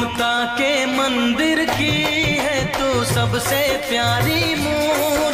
ममता के मंदिर की है तू सबसे प्यारी मूर्ति।